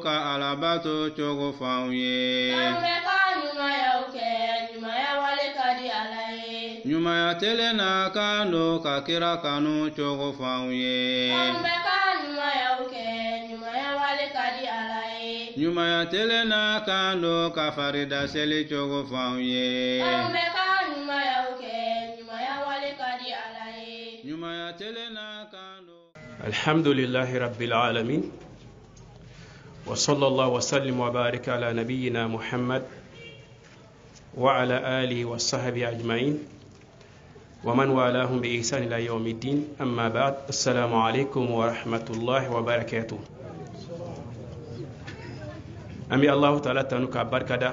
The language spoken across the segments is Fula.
ka alabato cogo f'anw ye. An bɛ ka ɲumanyaw kɛ, ɲumanya wale ka di Ala ye. Ɲumanya telen n'a kan don ka kira kanu cogo f'anw ye. An bɛ ka ɲumanyaw kɛ, ɲumanya wale ka di Ala ye. Ɲumanya telen n'a kan don ka farida seli cogo f'anw ye. An bɛ ka ɲumanyaw kɛ, ɲumanya wale ka di Ala ye. Ɲumanya telen n'a kan don. Alhamdulillahi rabbil alamin. Wa sallallahu wa sallim wa barika ala nabiyyina Muhammad wa ala alihi wa sahbihi ajma'in wa man walahum bi ihsan ila yawmiddin. Amma ba'd. Assalamu alaikum wa rahmatullahi wa barakatuh. Ami Allah ta'ala tanu ka barkada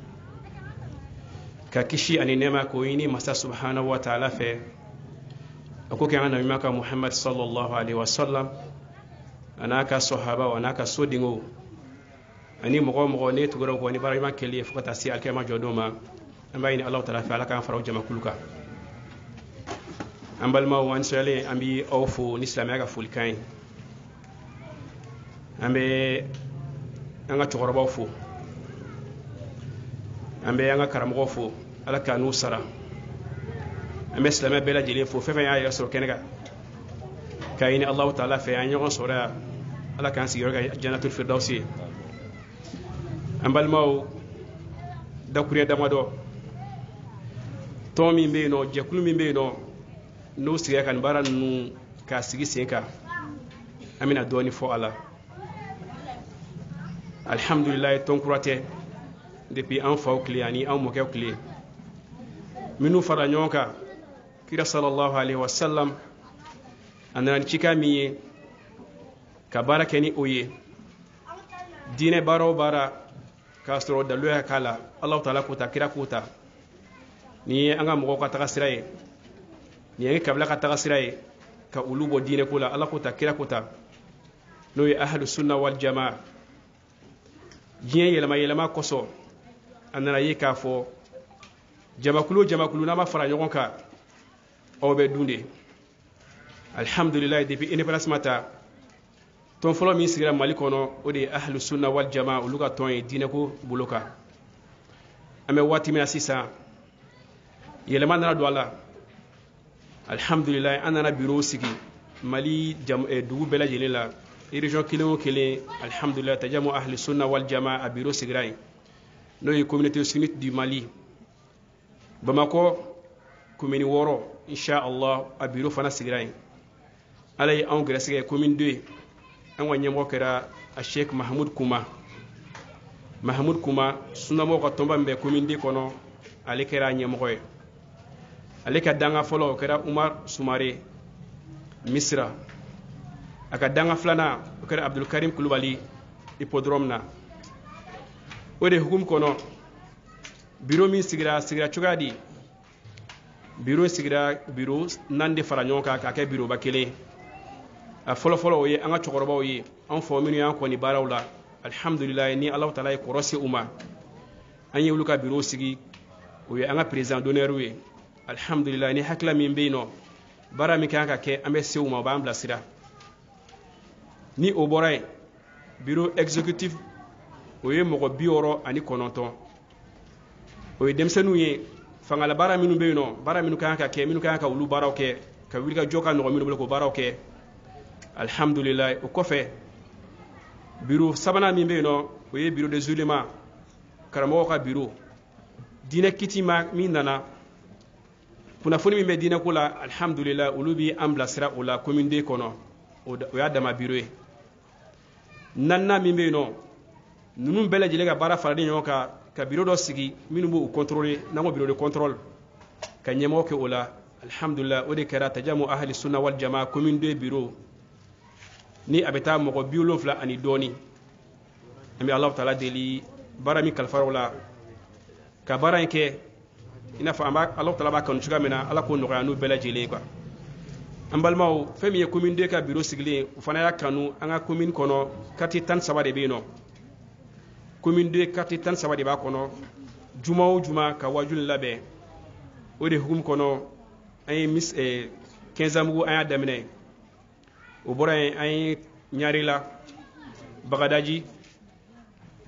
ka kishi ani nema ko yini masa subhanahu wa ta'ala fe ako ke ana maka Muhammad sallallahu alaihi wasallam anaka sahaba wa anaka sodingo ani mogo ne tugoro ko ni barima kele fukata si alkema jodoma ambayni Allah ta'ala fa alaka faraw jama kuluka ambalma wan sale ambi awfu ni islamiya fulkain ambe anga chokoroba fo ambe anga karamogo fo ala kanu sara ambe islamiya bela jele fo fefe ya yasro kenega kayini Allah ta'ala fe an yogon sora ala kan sigiro ga jannatul firdausi ambal maw dakure damado tomi be no jekulu mi be no siga kan baran nu ka sigi senka amina doni fo ala alhamdulillah tonkurate depuis en faw kliani en mokew kli minu fara nyonka kira sallallahu alaihi wasallam anan chika mi ka barake ni oye dine baro bara kastro dalu ya kala Allah ta'ala kuta kira kuta ni anga mogo ka taga siraye ni ngi kabla ka taga siraye ka ulubo dine kula Allah kuta kira kuta no ya ahlus sunna wal jamaa jiye yelama koso anana yi ka fo jamakulu na ma fara nyogon ka o be dunde alhamdulillah depuis indépendance mata ton folo min sigira Mali kono o de ahlus sunna wal jamaa uluga ton e dine ko buloka ame wati mina sisa yelama nana do ala alhamdulillah anana bureau sigi Mali jam e dugu bela jelela région kelen alhamdulillah tajamu ahli sunna wal jamaa a bureau sigrai no yi communauté sunnite du Mali Bamako commune woro insha Allah a bureau fana sigrai alay en grèce commune 2 an wanye mo kera a Sheikh Mahmoud Kuma sunna mo ko tomba be commune 2 kono ale kera nyemo koy ale ka danga folo kera Umar Sumare Misra aka danga flana kera Abdul Karim Kulubali hippodrome na ode hukum kono bureau min sigira chugadi bureau nande faranyonka ka ke bureau bakele a folo oye anga chokoroba oye an fo minu yan ko ni barawla alhamdulillah ni Allah ta'ala ko rosi uma an yi luka bureau sigi oye anga président d'honneur we alhamdulillah ni hakla min beino bara mi kan ka ke ambe seuma ba ambla sira ni oboray bureau exécutif oye mogo bioro ani kononton oye demsenu ye fangala bara minu beino bara minu kan ka ke minu kan ka ulu baraw ke ka wilga joka no minu bele ko baraw ke alhamdulillah o kofe bureau sabana min beino oye bureau des ulémas karamo ka bureau dina kitima min nana kuna foni min be dina kula alhamdulillah ulubi ambla sira ola commune de kono o ya dama bureau nanna min beino nunun bele jele ka bara faradi nyoka ka bureau do sigi minu bo contrôler nango bureau de contrôle ka nyemo ke ola alhamdulillah o de kera tajamu ahli sunna wal jamaa commune de bureau ni abeta mogo biolo fla ani doni ami Allah ta'ala deli bara mi kalfarola ka bara nke ina fa amba Allah ta'ala ba kan chuga mena ala ko no anu bele jele kwa ambalmaw femi ye commune de ka bureau sigile fana ya kanu anga commune kono kati tan sabade beno commune de kati tan sabade ba kono juma ka wajul labe o de hukum kono ay mis 15 amugo aya damine o bora ay nyari la bagadaji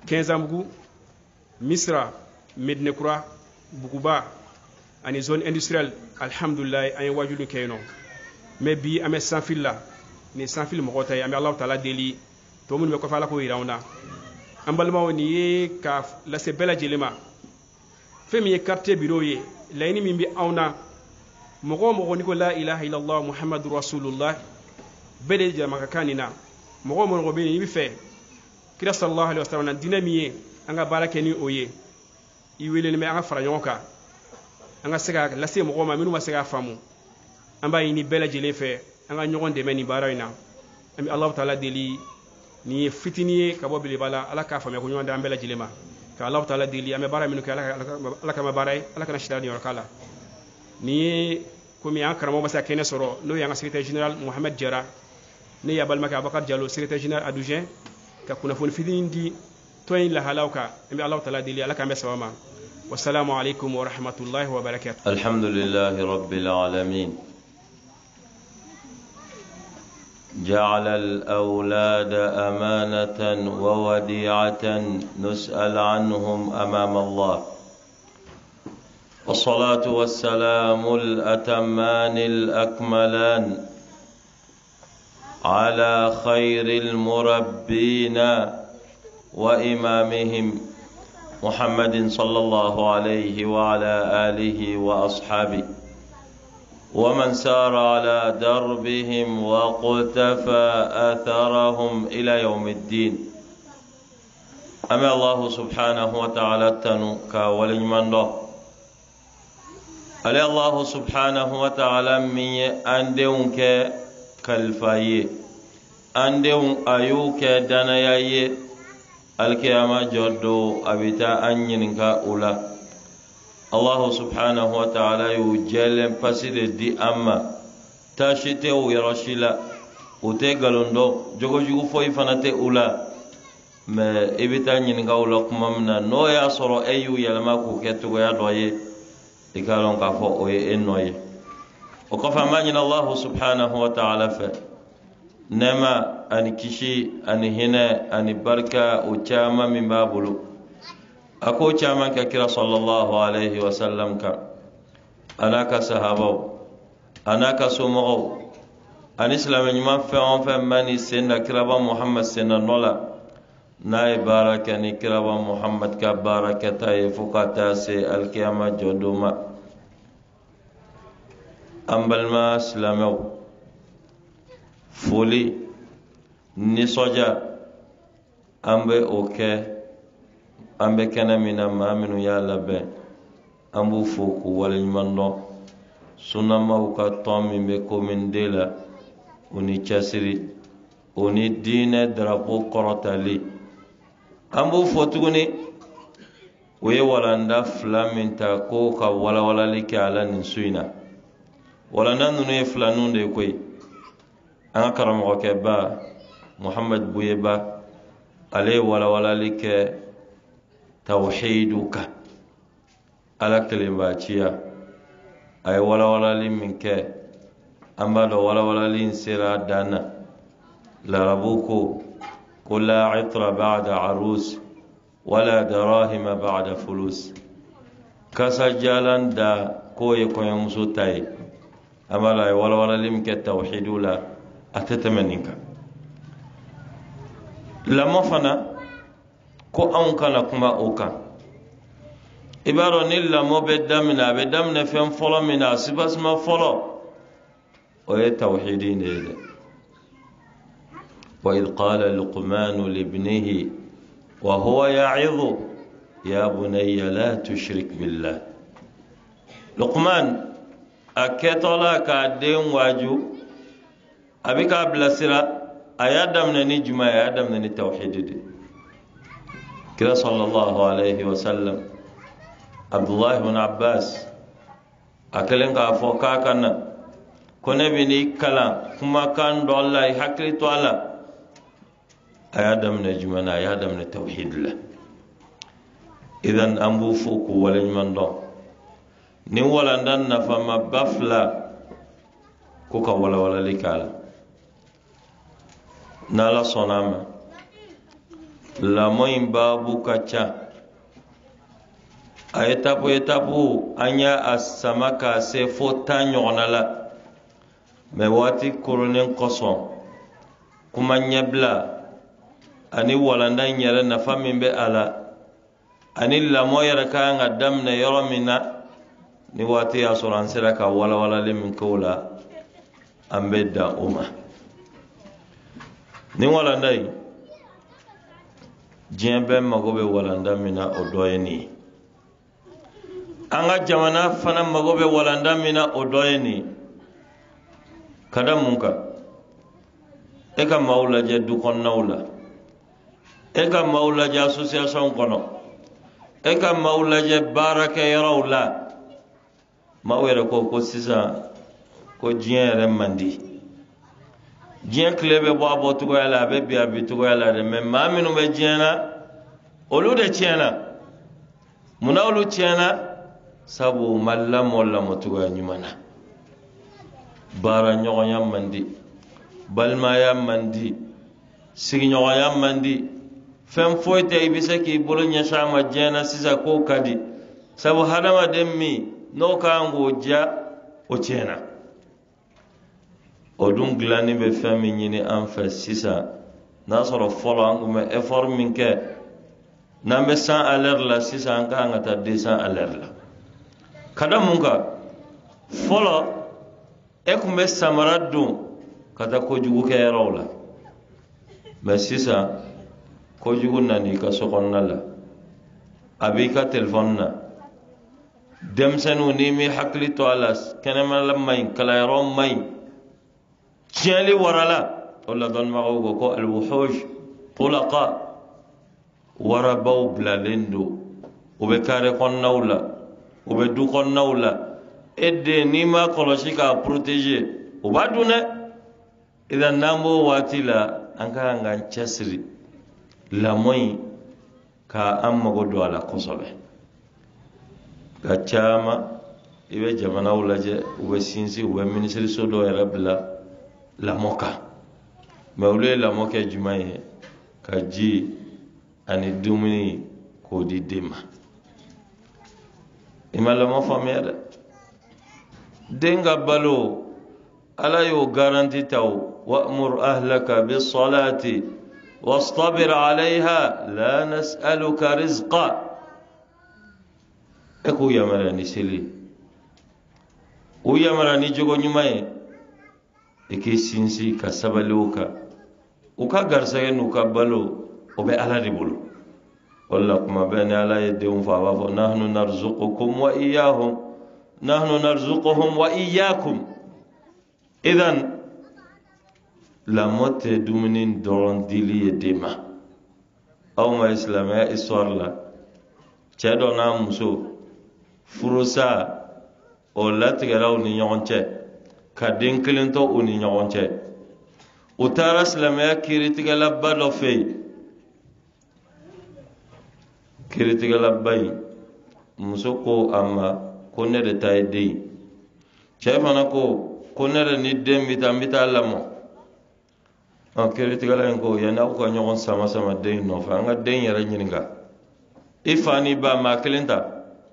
Kenzambugu, Misra, Medinekura, Bukuba, ani zone industrielle, alhamdulillah, an wajulu kayno. Mais bi ame sans fil là, ni sans fil mo tay ame Allah Taala deli, to mun me ko fala ko irawna. Ambalma woni ka la se bela jelema. Femi quartier bureau ye, layni min bi awna mo ni ko la ilaha illallah muhammadur rasulullah bede jama kanina mo be ni bi fe kira sallallahu alaihi wasallam dinamiye anga barake ni oye I wele me anga fara yonka anga sega lase mo ma minu ma sega famu amba yini bela jele fe anga nyogon de meni barayna ami Allah Taala deli ni fitiniye ka bo bele bala ala ka fami ko nyonda ambela jele ma ka Allah Taala deli ame bara minu ka ala ka ma baray ala kana shidani wakala ni komi an karamo masa kene soro no yanga secrétaire général Mohamed Diarra ne yabal maka Abakar Diallo secrétaire général adjoint ka kuna fon fidindi toyin la halawka bi Allah Taala dili alaka mesawama wassalamu alaykum wa rahmatullahi wa barakatuh alhamdulillahi rabbil alamin جعل الأولاد أمانة ووديعة نسأل عنهم أمام الله والصلاة والسلام الأتمان الأكملان على خير المربين وإمامهم محمد صلى الله عليه وعلى آله وأصحابه ومن سار على دربهم واقتفى أثرهم إلى يوم الدين أما الله سبحانه وتعالى تنوكا ولمن على الله سبحانه وتعالى من أندون كالفاي أندون أيوك دنياي الكيامة جدو أبتا أنينك أولا الله سبحانه وتعالى يجلم فسد دي أما تاشته ويرشلا وتقلون دو جوجو جوجو فوي فنته أولا ما إبتا أنينك أولا كمامنا نو يصر أيو يلماكو كتو يدوي ikalon ka fo o ye ennoye o ko famani Allah subhanahu wa ta'ala fa nema ani kishi ani hina ani barka o chama min babulu ako chama ka kira sallallahu alaihi wasallam ka anaka sahaba anaka sumo an islam nyima fa on fa mani senna kiraba muhammad senna nola nae baraka ni kiraba muhammad ka barakata e fukata se alkiyama joduma ambalma slamaw foli ni soja ambe oke ambe kana mina maminu ya labe ambu foku wala nyimando sunama ka tomi be komindela oni chasiri oni dine drapo korotali ambu fotuguni we walanda flaminta ko ka wala wala liki ala ninsuina wala nanu ne flanunde koy an karamo ke ba muhammad buyeba ale wala wala liki tawhiduka ala kelima ciya ay wala wala liminke amba do wala wala lin sira dana la rabuko قل لا عطر بعد عروس ولا دراهم بعد فلوس كسجالان دا كوي كوي مسوتاي أمالا ولا لمك التوحيد لا أتتمنيك لما فنا كو أنك لكما أوكا إبارو نيلا مو بدمنا فين فلا منا سباس ما فلا وهي توحيدين دي. وإذ قال لقمان لابنه وهو يعظ يا بني لا تشرك بالله لقمان أكتلا كادين واجو أبيك أبلسرا أيادم نجمع أيادم نتوحيد كلا صلى الله عليه وسلم عبد الله بن عباس أكلن كافوكا كنا كنا بني كلا كما كان دولا يحكي تولا أيادم نجمنا أيادم نتوحيد الله إذن أمبو فوق ولن من دون نولا ندن فما بفلا كوكا ولا لكالا نالا صناما lamoy babu kacha a etapu anya asamaka se fota nyonala me wati koronen koson kuma nyebla ani walanda nyere na famimbe ala ani lamoyara ka nga damna yoromina ni wati asuransira ka wala le min kola ambedda uma ni walanda yi jembe magobe walanda mina odoyeni anga jamana fana magobe walanda mina odoyeni kada munka eka maula je du konnawla eka maula je association kono eka maula je baraka yarawla mawere ko sisa ko jiere mandi jien klebe bo abotu ko yala be bi abitu ko yala de men maminu be jiena olu de tiena munawlu tiena sabu mallam wala motugo nyumana bara nyogonya mandi balma ya mandi sigi nyogonya mandi fem foyte ibise ki bolo nyasha ma jena sisa ko kadi sabu hadama demmi no kango ja o tiena odun glani be fami nyini an fa sisa nasoro folo angume effort minke nambe 100 aler la sisa an ka ngata 200 aler la kada munka folo ekume samaraddu kata ko jugu ke yarawla mais sisa ko jugu nani ka sokonna la abika telephone na demsanu ni mi hakli to alas kenema lamay kala yarom may tiali warala wala don mago ko al wuhush tulaqa warabaw blalendo ube kare konnawla ube du konnawla edde ni ma koloshi ka protéger ubaduna idan nambo watila anka ngan chasri la moy ka amma godo ala kosobe gachama ibe jamana wulaje ube sinsi ube ministre sodo yarabla la moka mawle la moka jumaye ka ji ani dumuni ko di dema imala mo famere denga balo ala yo garanti taw wa'mur ahlaka bis salati wastabir 'alayha la nas'aluka rizqa eko yamara ni seli o yamara ni jogo nyumaye eke sinsi ka sabaloka uka garsage nuka balo obe ala ribulu walla kuma bani ala yedum fa wa nahnu narzuqukum wa iyyahum nahnu narzuquhum wa iyyakum idan la motte duminin doron dili edema aw ma islamia histoire la chedo na muso furusa o latigala ni nyonche ka den kilinto uni nyonche utara islamia kiritigala balo fey kiritigala bay muso ko amma ko ne de tay dey chefana ko ne de ni dem bita lamo en kiritigala ko yana ko nyon sama dey no fa nga den yara nyininga ifani ba ma kilinta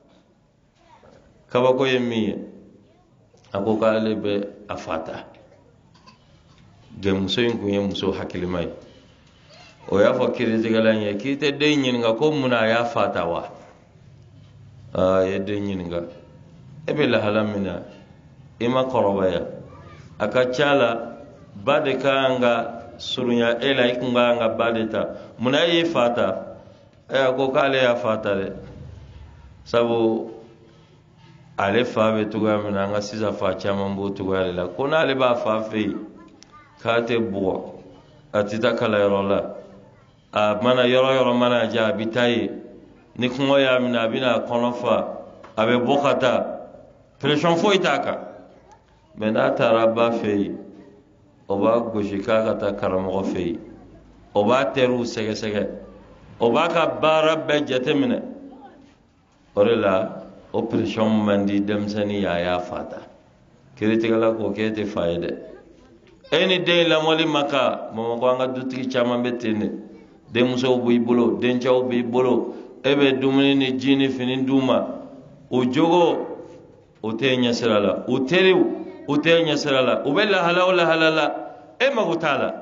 kabako yemiye ako kale be afata de muso yin ye muso hakilimai o ya fakiri tigalan ye kite de nyininga ko muna ya fata wa ye de nyininga ebe la halamina ima korobaya aka chala bade kanga surunya ela ikunga nga badeta muna ye fata ko kale ya fata de sabu ale fa be tuga mina nga sisa fa chama mbo tuga la kona ale ba fa fe kate bo atita kala yorola a mana yoro mana ja bitaye ni ko ya mina bina kono fa abe bokata pression fo itaka mena taraba fe oba goshika kata karamo fe oba teru sege oba ka barabbe jatemine orela operation mandi demsani ya fata kiritigala ko kete fayde eni de la moli maka mo ko anga dutiki chama betene den musow b'i bolo dencɛw b'i bolo e bɛ dumuni ni ji ni fini d'u ma o jogo o tɛ ɲɛsira la o teriw o tɛ ɲɛsira la o bɛ lahala o lahala la e mago t'a la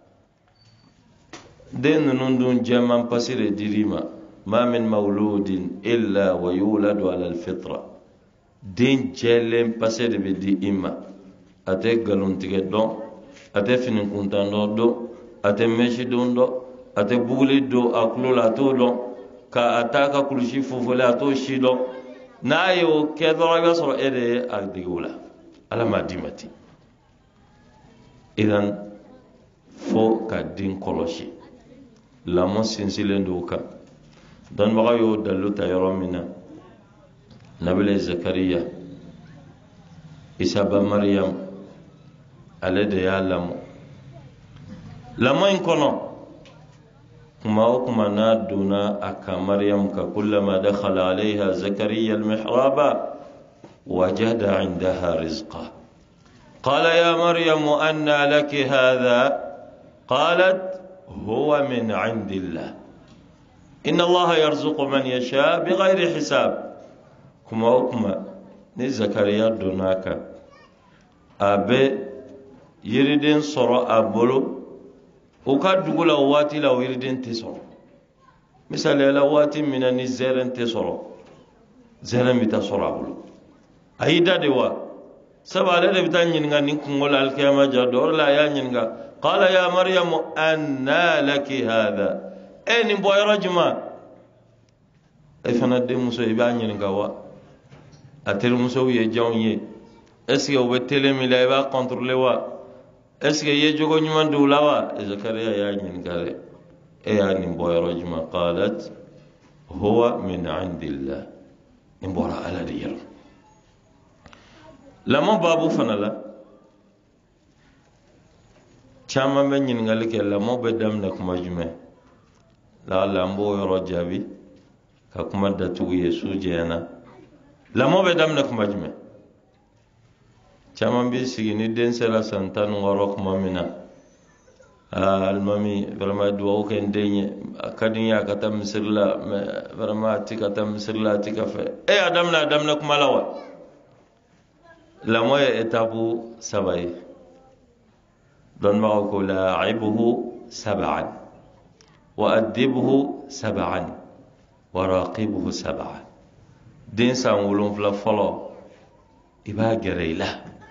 den ninnu dun jɛman pasi de dir'i ma ma min mawludin illa wa yuladu ala alfitra den jɛlen pasi de bɛ di i ma a tɛ nkalontigɛ dɔn a tɛ finikuntan dɔn a tɛ mɛsi don dɔn a tɛ buguli don a tulo la a t'o dɔn ka a ta ka kulusi fofole a t'o si dɔn n'a ye o kɛ dɔrɔn i b'a sɔrɔ e de ye a dege o la ala m'a d'i ma ten idan fo ka den kɔlɔsi lamɔ sinsinlen don o kan dɔnnibaga y'o dalilu ta yɔrɔ min na nabila zakariya isa ba mariyam ale de y'a lamɔ lamɔ in kɔnɔ kuma o kuma n'a donna a kan mariyam ka kullama dakhala alayha zakariya almihraba wajada indaha rizqa qala ya maryamu anna laki hadha qalat huwa min indillah inna allaha yarzuqu man yasha bighayri hisab kuma o kuma ni zakariya donna kan a bɛ yiriden sɔrɔ a bolo o ka dugu la o waati la o yiriden tɛ sɔrɔ misaliya la waati min na ni zɛrɛn tɛ sɔrɔ zɛrɛn bɛ taa sɔrɔ a bolo a y'i da de wa sabu ale de bɛ taa ɲininka nin kungo la alikiyama ja dɔ o de la a y'a ɲininka qala ya maryamu anna laki hadha e nin bɔ yɔrɔ jumɛn e fana denmuso i b'a ɲininka wa a terimusow ye jɔnw ye est-ce que o bɛ tele min la i b'a contrôler wa est-ce que ye jogo ɲuman d'u la wa zakariya y'a ɲininka dɛ e y'a nin bɔ yɔrɔ jumɛn qalat huwa min indillah nin bɔra ala de yɔrɔ lamɔ baabu fana la caman bɛ ɲininkali kɛ lamɔ bɛ daminɛ kuma jumɛn la'alla an b'o yɔrɔ jaabi ka kuma datugu ye su jɛyana lamɔ bɛ daminɛ kuma jumɛn caman b'i sigi ni den sera san 16 kuma min na alimami vraiment duwawu kɛ n den ye a ka di n ye a ka taa misiri la mais vraiment a ti ka taa misiri la a ti ka fɛ e y'a daminɛ kuma la wa lamɔ ye étape 3 ye dɔnnibagaw ko la'ibuhu 7 wa adibuhu 7 wa raqibuhu 7 den san 7 fɔlɔ i b'a gɛrɛ i la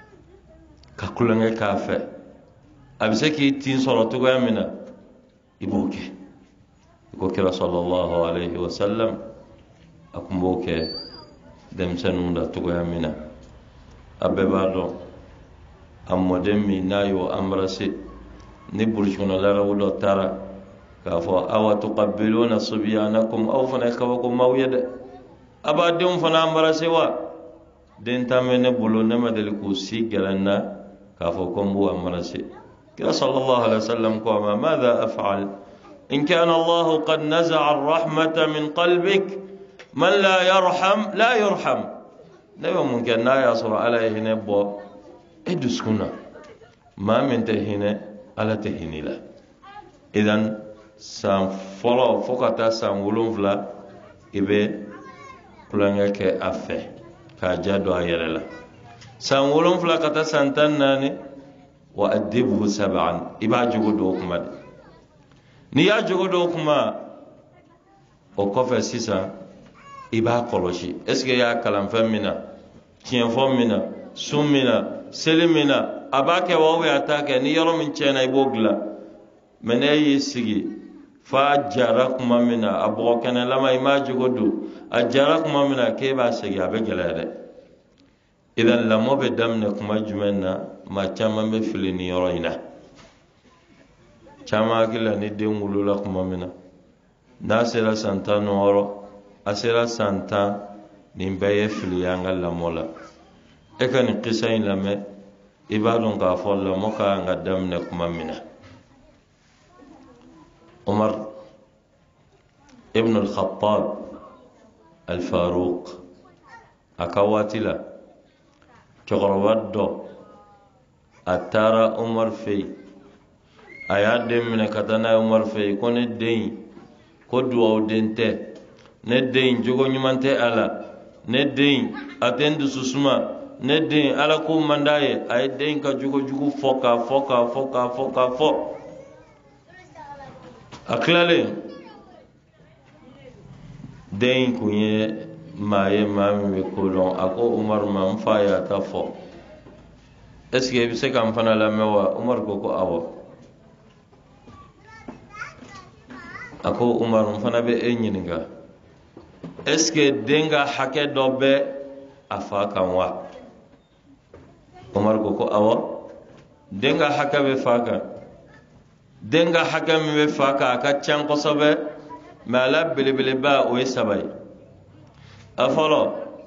ka kulonkɛ k'a fɛ a bɛ se k'i tin sɔrɔ cogoya min na i b'o kɛ i ko kira sallallahu alayhi wa sallam a tun b'o kɛ denmisɛnninw la cogoya min na a bɛɛ b'a dɔn a mɔden min n'a y'o embrasser ni burusi kɔnɔ larabu dɔ taara k'a fɔ awa tuqabbiluna subyanakum aw fana ye kabakomaw ye dɛ a b'a denw fana embrasser wa den ta mɛ ne bolo ne ma deli k'u si gɛlɛn na k'a fɔ ko n b'u embrasser kira sallallahu alayhi wa sallam ko a ma madha af'al in kana allahu qad naza'a ar-rahmata min qalbik man la yarham la yurham ne bɛ mun kɛ n'a y'a sɔrɔ ala ye hinɛ bɔ e dusukun na maa min tɛ hinɛ ala tɛ hinɛ la idan san fɔlɔ fo ka taa san 7 i bɛ kulonkɛ kɛ a fɛ k'a ja don a yɛrɛ la san 7 ka taa san 14 wa adibuhu 7 i b'a jogo don o kuma de n'i y'a jogo don o kuma o kɔfɛ sisan i b'a kɔlɔsi est-ce que i y'a kalan fɛn min na tiɲɛfɔ min na sun min na seli min na a b'a kɛ wa a t'a kɛ ni yɔrɔ min tiɲɛna i b'o dilan mɛ ne y'i sigi fa jara kuma min na a bɔgɔ kɛnɛlama i m'a jogo don a jara kuma min na k'e b'a segin a bɛ gɛlɛya dɛ idan lamɔ bɛ daminɛ kuma jumɛn na maa caman bɛ fili ni yɔrɔ in na caman hakili la ni den wolola kuma min na n'a sera san 16 a sera san 10 nin bɛɛ ye fili ye an ka lamɔ la e ka nin kisa in lamɛn i b'a dɔn k'a fɔ lamɔ ka kan ka daminɛ kuma min na Umar ibn al-Khattab al-Faruq a ka waati la cɛkɔrɔba dɔ a taara Umar fɛ yen aya den minɛ ka taa n'a ye Umaru fɛ ko ne den ko duwawu den tɛ ne den jogo ɲuman tɛ a la ne den a tɛ n dusu suma ne den ala ko man d'a ye a ye den ka jogo jugu fɔ k'a fɔ k'a fɔ k'a fɔ k'a fɔ a tilalen den kun ye maa ye maa min bɛ ko dɔn a ko Umaru ma n fa y'a ta fɔ est ce que i bɛ se ka n fana lamɛn wa Umaru ko awɔ a ko Umaru n fana bɛ e ɲininka est ce que den ka hakɛ dɔ bɛ a fa kan wa Umaru ko awɔ den ka hakɛ bɛ fa kan den ka hakɛ min bɛ fa kan a ka can kosɛbɛ mais ala belebeleba o ye saba ye a fɔlɔ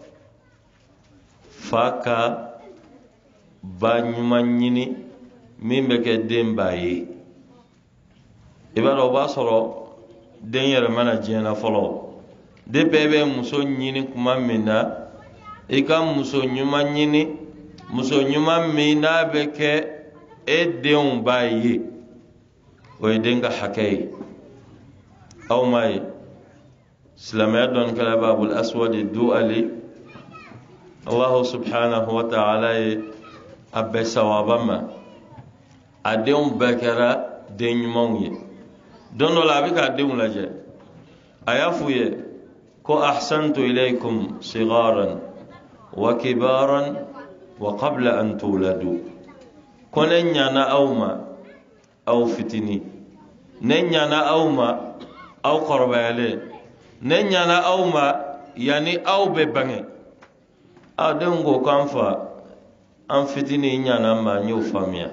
fa ka ba ɲuman ɲini min bɛ kɛ den ba ye i b'a dɔn o b'a sɔrɔ den yɛrɛ mana diɲɛ na fɔlɔ depuis e bɛ muso ɲini kuma min na i ka muso ɲuman ɲini muso ɲuman min n'a bɛ kɛ e denw ba ye o ye den ka hakɛ ye aw ma ye silamɛya dɔnnikɛla b'a bolo Aswadi Du'ali Allahu subhanahu wa ta'ala ye a bɛɛ sawaba ma a denw bɛɛ kɛra den ɲumanw ye don dɔ la a bɛ k'a denw lajɛ a y'a f'u ye ko ahsantu ilaykum sigaran wa kibaran wa qabla an tuladu ko ne ɲana aw ma aw fitini ne ɲana aw ma aw kɔrɔbayalen ne ɲana aw ma yani aw bɛ bange a denw ko k'an fa an fitini ɲana ma n y'o faamuya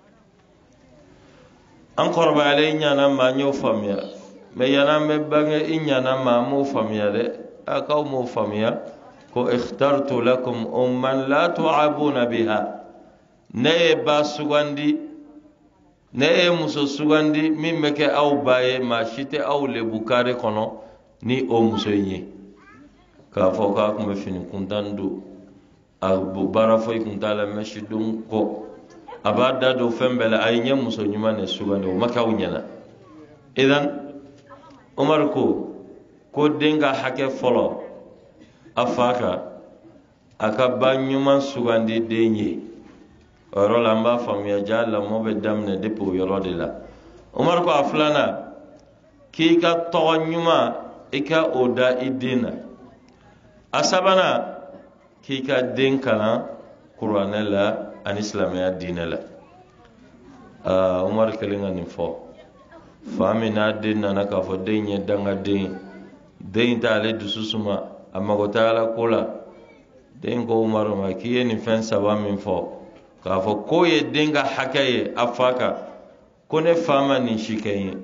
an kɔrɔbayalen ɲana ma n y'o faamuya mais yani an bɛ bange i ɲana ma an m'o faamuya dɛ a k'aw m'o faamuya ko ikhtartu lakum umman la tu'abuna biha ne ye ba sugandi ne ye muso sugandi min bɛ kɛ aw ba ye maa si tɛ aw lebu kare kɔnɔ ni o muso in ye k'a fɔ k'a tun bɛ fini kuntan don a baara foyi kun t'a la mɛsi don kɔ a b'a da don fɛn bɛɛ la a ye ɲɛ muso ɲuman de sugandi o ma kɛ aw ɲɛna idan Umaru ko den ka hakɛ fɔlɔ a fa kan a ka ba ɲuman sugandi den ye o yɔrɔ la an b'a faamuya ja lamɔ bɛ daminɛ depuis o yɔrɔ de la Umaru ko a filanan k'i ka tɔgɔ ɲuman i ka o da i den na a sabanan k'i ka den kalan kuranɛ la ani silamɛya diinɛ la Umaru kɛlen ka nin fɔ fa min n'a den nana k'a fɔ den ye dangaden den t'ale dusu suma a mago tɛ ala ko la den ko Umaru ma k'i ye nin fɛn saba min fɔ k'a fɔ ko ye den ka hakɛ ye a fa kan ko ne fa ma nin si kɛ n ye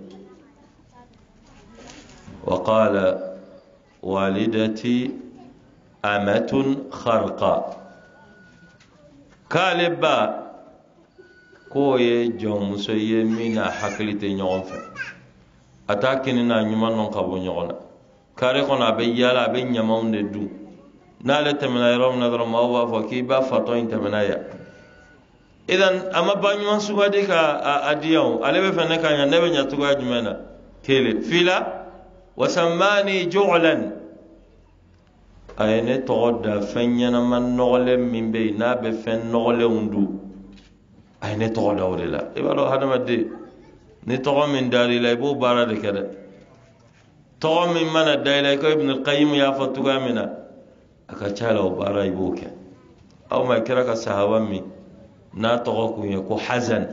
wa qala walidati amatun kharqa k'ale ba k'o ye jɔnmuso ye min n'a hakili tɛ ɲɔgɔn fɛ a t'a kini n'a ɲuman nɔ ka bɔ ɲɔgɔn na kare kɔnɔ a bɛ yaala a bɛ ɲamaw de dun n'ale tɛmɛna yɔrɔ min na dɔrɔn maaw b'a fɔ k'i ba fatɔ in tɛmɛna yan idan a ma ba ɲuman sugandi ka a di yan ale bɛ fɛ ne ka ɲa ne bɛ ɲa cogoya jumɛn na kelen fila wasammani ju'lan a ye ne tɔgɔ da fɛn ɲɛnama nɔgɔlen min bɛ yen n'a bɛ fɛn nɔgɔlenw dun a ye ne tɔgɔ da o de la i b'a dɔn hadamaden ni tɔgɔ min dar'i la i b'o baara de kɛ dɛ tɔgɔ min mana da i la i ko Ibn al-Qayyim y'a fɔ cogoya min na a ka ca la o baara i b'o kɛ aw ma kɛra ka sahaba min n'a tɔgɔ kun ye ko Hazan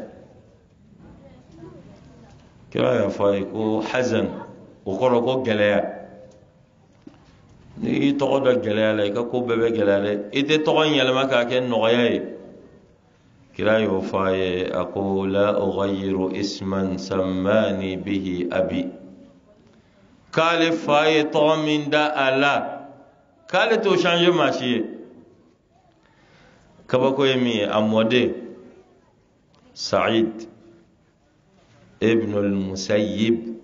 kira y'a fɔ a ye ko Hazan o kɔrɔ ko gɛlɛya ni i tɔgɔ dɔ gɛlɛya la i ka ko bɛɛ bɛ gɛlɛya dɛ i tɛ tɔgɔ in yɛlɛma k'a kɛ nɔgɔya ye kira y'o fɔ a ye a ko la ughayyiru isman sammani bihi abi k'ale fa ye tɔgɔ min da a la k'ale t'o changer maa si ye kabako ye min ye a mɔden Sa'id ibn al-Musayyib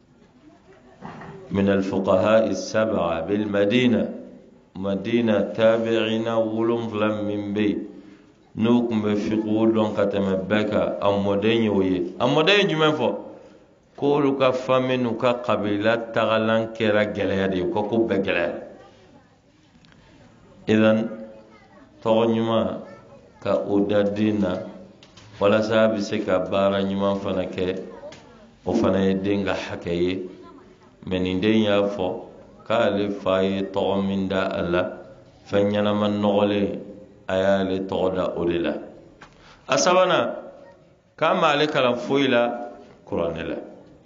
من الفقهاء السبعة بالمدينة مدينة تابعين ولم فلم من بي n'o kun bɛ fiqhu dɔn ka tɛmɛ bɛɛ kan a mɔden y'o ye a mɔden ye jumɛn fɔ k'olu ka famille n'u ka kabila tagalan kɛra gɛlɛya de ye ko bɛɛ gɛlɛya idan tɔgɔ ɲuman ka o da den na walasa a bɛ se ka baara ɲuman fana kɛ o fana ye den ka hakɛ ye mɛ nin den y'a fɔ k'ale fa ye tɔgɔ min da a la fɛn ɲɛnama nɔgɔlen a y'ale tɔgɔ da o de la a sabanan k'a m'ale kalan foyi la kuranɛ la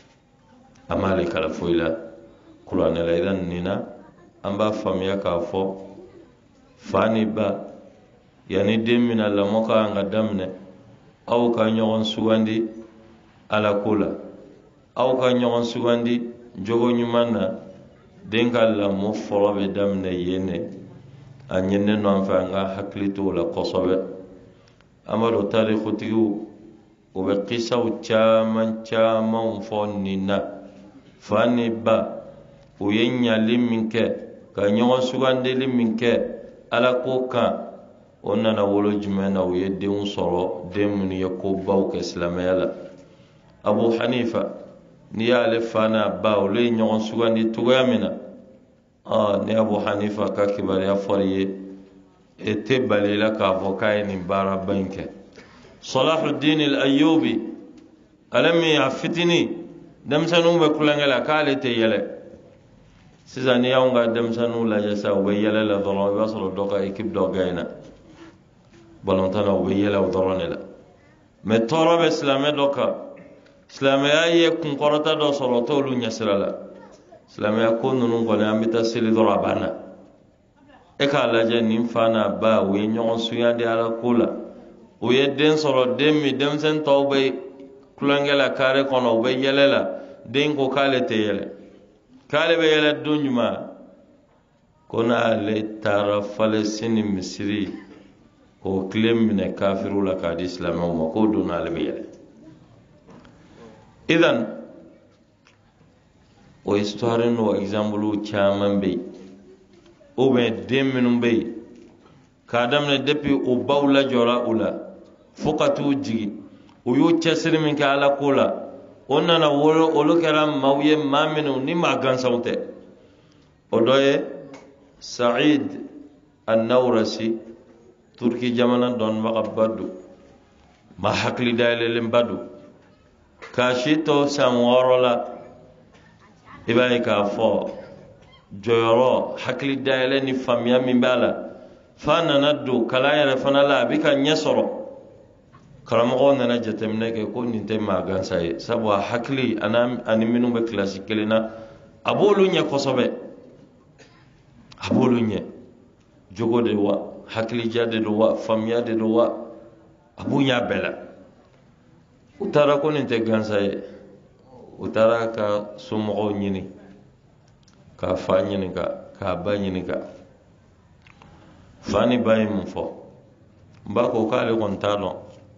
a m'ale kalan foyi la kuranɛ la idan nin na an b'a faamuya k'a fɔ fa ni ba yanni den mina lamɔ ka kan ka daminɛ aw ka ɲɔgɔn sugandi ala ko la aw ka ɲɔgɔn sugandi jogo ɲuman na den ka lamɔ fɔlɔ bɛ daminɛ yen ne a ɲininen nɔ an fɛ an ka hakili to o la kosɛbɛ an b'a dɔn tarikutigiw o bɛ kisaw caman caman fɔ nin na fa ni ba u ye ɲali min kɛ ka ɲɔgɔn sugandili min kɛ ala ko kan o nana wolo jumɛn na u ye denw sɔrɔ den minnu ye kobaw kɛ silamɛya la abu hanifa n'i y'ale fa n'a ba olu ye ɲɔgɔn sugandi cogoya min na ni abu hanifa ka kibaruya fɔra i ye e tɛ bali la k'a fɔ k'a ye nin baaraba in kɛ salahuddin al-ayyubi ale min a fitini denmisɛnninw bɛ kulonkɛ la k'ale tɛ yɛlɛ sisan n'i y'anw ka denmisɛnninw lajɛ sa u bɛ yɛlɛ la dɔrɔn i b'a sɔrɔ dɔ ka équipe dɔ gagné balontan na u bɛ yɛlɛ o dɔrɔn de la mɛ tɔɔrɔ bɛ silamɛ dɔ kan silamɛya ye kunkɔrɔta dɔ sɔrɔ o t'olu ɲɛsira la silamɛya ko ninnu kɔni an bɛ taa seli dɔrɔn a banna e k'a lajɛ nin fa n'a ba u ye ɲɔgɔn sugandi ala ko la u ye den sɔrɔ den min denmisɛnnin tɔw bɛ kulonkɛ la kare kɔnɔ u bɛ yɛlɛ la den ko k'ale tɛ yɛlɛ k'ale bɛ yɛlɛ don jumɛn ko n'ale taara Falɛsini Misiri k'o tile minɛ kafiru la k'a di silamɛw ma k'o don n'ale bɛ yɛlɛ idan o histoire n'o exemple caman bɛ yen ou bien den minnu bɛ yen k'a daminɛ depuis o baw lajɔra u la fo ka t'u jigi u y'u cɛsiri min kɛ ala ko la o nana wolo olu kɛra maaw ye maa minnu ni maa gansanw tɛ o dɔ ye Saïd an-Nawrasi Turki jamana dɔnnibaga ba don maa hakili dayɛlɛlen ba don k'a si to san 6 la i b'a ye k'a fɔ jɔyɔrɔ hakili dayɛlɛ ni faamuya min b'a la fa nana don kalan yɛrɛ fana la a bɛ ka ɲɛ sɔrɔ karamɔgɔw nana jateminɛ kɛ ko nin tɛ maa gansan ye sabu a hakili ani minnu bɛ kilasi kelen na a b'olu ɲɛ kosɛbɛ a b'olu ɲɛ jogo de wa hakilija de do wa faamuya de do wa a b'u ɲɛ bɛɛ la u taara ko nin tɛ gansan ye u taara ka somɔgɔw ɲini k'a fa ɲininka k'a ba ɲininka fa ni ba ye mun fɔ n ba ko k'ale kɔni t'a dɔn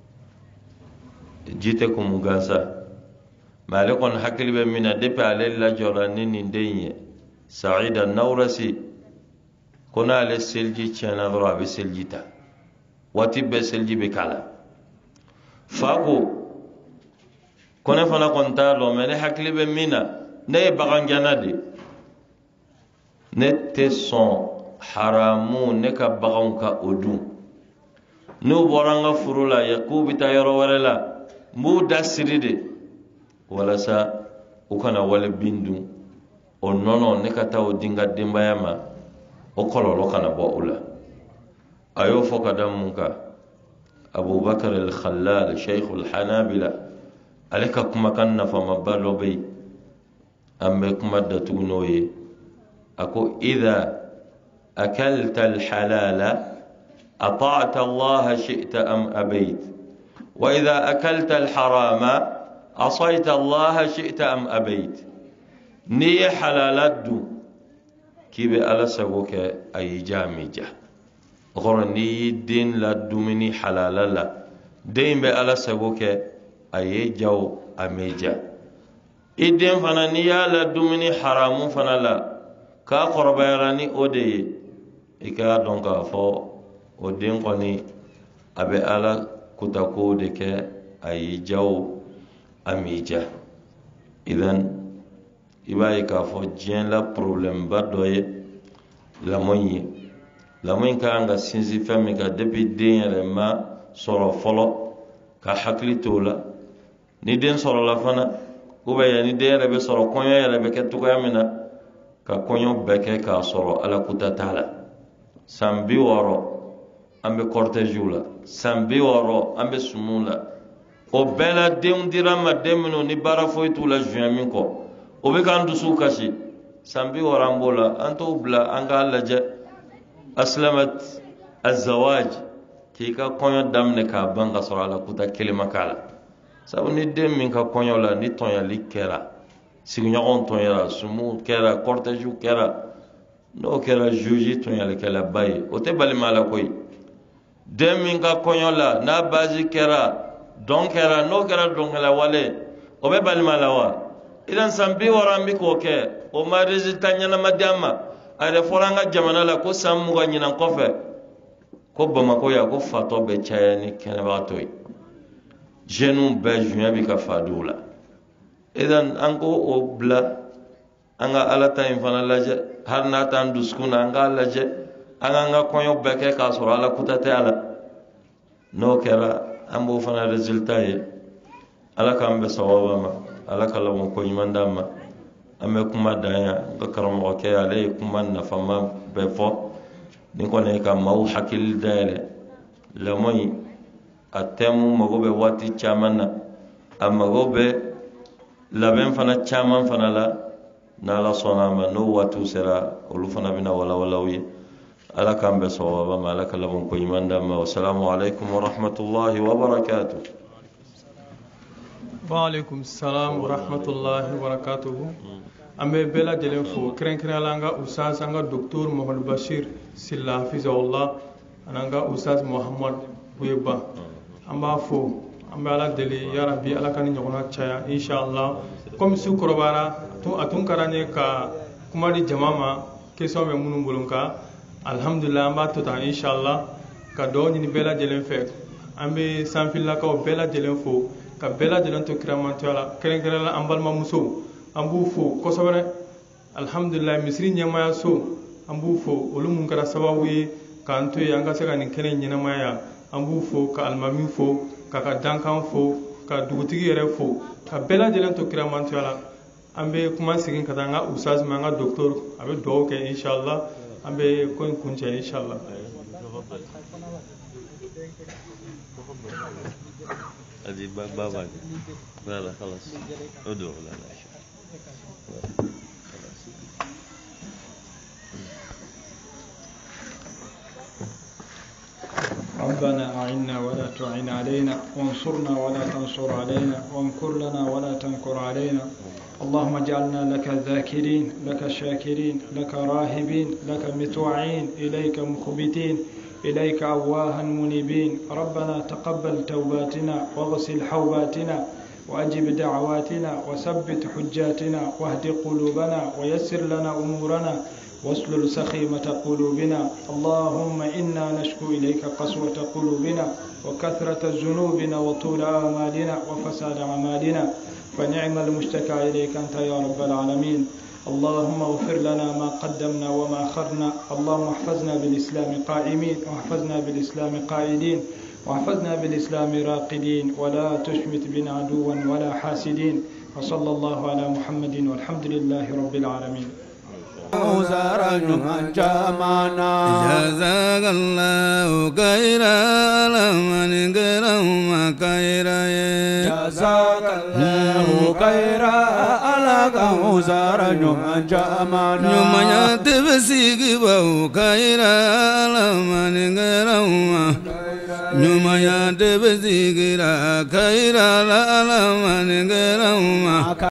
ji tɛ kun gansan mɛ ale kɔni hakili bɛ min na depuis ale lajɔra ni nin den ye Saïd an-Nawrasi ko n'ale seliji tiɲɛna dɔrɔn a bɛ seliji ta waati bɛɛ seliji bɛ k'a la fa ko ne fana kɔni t'a dɔn mɛ ne hakili bɛ min na ne ye bagangɛnna de ne tɛ sɔn haramu ne ka baganw ka o dun n'u bɔra n ka furu la k'u bɛ taa yɔrɔ wɛrɛ la n b'u da siri de walasa u kana wale bin dun o nɔnɔ ne ka taa o di n ka denbaya ma o kɔlɔlɔ kana bɔ o la a y'o fɔ ka da mun kan Abubakar al-Khallal Sheikh al-Hanabila ale ka kumakan nafamaba dɔ bɛ yen an bɛ kuma datugu n'o ye a ko idha akalta al-halala أطعت الله شئت أم أبيت وإذا أكلت الحرام عصيت الله شئت أم أبيت ني حلالات دو كي بألا سبوك أي جامجة غور ني دين لا دومني حلالا لا دين بألا سبوك أي جو أميجة إدين فانا نيا لا دومني حرام فانا لا كا قربيراني أودي إكا دونك فو o den kɔni abe ala kutako de ke ayi jaw amija idan ibaye ka fo jien la problème ba doye la moyi ka anga sinzi fami ka depuis den yele ma soro folo ka hakli tola ni den soro la fana ya ni den rebe soro konyo yele be ke tuko yamina ka konyo beke ka soro ala kutatala sambi woro ambe cortège la sambi woro ambe sumula o bela den dirama demino ni bara foitu la juamin ko o be kan dusu kashi sambi woro ambola anto bla anga laje aslamat azawaj ki ka konyo damne ka banga soro ala kuta kelima kala sabu ni dem min ka konyo la ni tonya likera signyagon tonya sumu kera cortège kera no kera juge tonya le kala bay o te bali mala koy dem min ka konyo la na bazi kera donc kera no kera donc la wale o be bali mala wa idan sambi warambi ko ke o ma resultat nyana madama are foranga jamana la ko sammu ga nyina kofe ko bamako ya ko fato be chayani kene ba toy jenu be junya bi ka fadula idan anko o bla anga alata infana laje har na tan duskuna anga laje anga konyo beke ka soro ala kutate ala no kera ambo fana resultat ye ala kambe sawaba ma ala kala mo ko yimandama ame kuma danya ga karamo ke ale kuma na fama be fo ni ko ne ka maw hakil dale la moy atemu magobe wati chamana amagobe laben fana chaman fana la na la sonama no watu sera olu fana bina wala wi ala kambe sawaba ma ala kala mo ko yimandama wa assalamu alaykum wa rahmatullahi wa barakatuh. Wa alaikum salam wa rahmatullahi wa barakatuh. Ambe bela jelen fo kren langa usas anga docteur Mohamed Bashir Silla hafizahullah ananga usas Muhammad Buyeba amba fo amba ala deli ya rabbi ala kan nyogona chaya inshallah comme su korobara to atun karane ka kuma di jamama question be munum bulunka alhamdulillah amba to ta inshallah ka do ni bela jelen fe ambe sanfilla ka bela jelen fo ka bela jelen to kiramanto ala kren la ambal ma muso ambu fo kosobere alhamdulillah misri nyamaya so ambu fo olu mun kara sababu ye kanto ye anga se ka nin kene nyamaya ambu fo ka almami fo ka dankan fo ka dugutigi yere fo ka bela jelen to kiramanto ala ambe kuma sigin ka nga usaz ma nga docteur abe do ke inshallah ambe ko kunce inshallah ادي بابا لا خلاص ادعو لا ربنا أعنا ولا تعن علينا وانصرنا ولا تنصر علينا وامكر لنا ولا تمكر علينا اللهم اجعلنا لك ذاكرين لك شاكرين لك راهبين لك متوعين إليك مخبتين إليك أواها منيبين ربنا تقبل توباتنا واغسل حوباتنا وأجب دعواتنا وثبت حجاتنا واهد قلوبنا ويسر لنا أمورنا واسلل سخيمة قلوبنا اللهم إنا نشكو إليك قسوة قلوبنا وكثرة ذنوبنا وطول آمالنا وفساد أعمالنا فنعم المشتكى إليك أنت يا رب العالمين اللهم اغفر لنا ما قدمنا وما أخرنا اللهم احفظنا بالإسلام قائمين واحفظنا بالإسلام قائدين واحفظنا بالإسلام راقدين ولا تشمت بنا عدوا ولا حاسدين وصلى الله على محمد والحمد لله رب العالمين. جزاك الله خيرا لمن كرم خيرا جزاك الله خيرا على كوثر جمعنا يوم تبسيك بو خيرا لمن كرم يوم تبسيك خيرا لمن كرم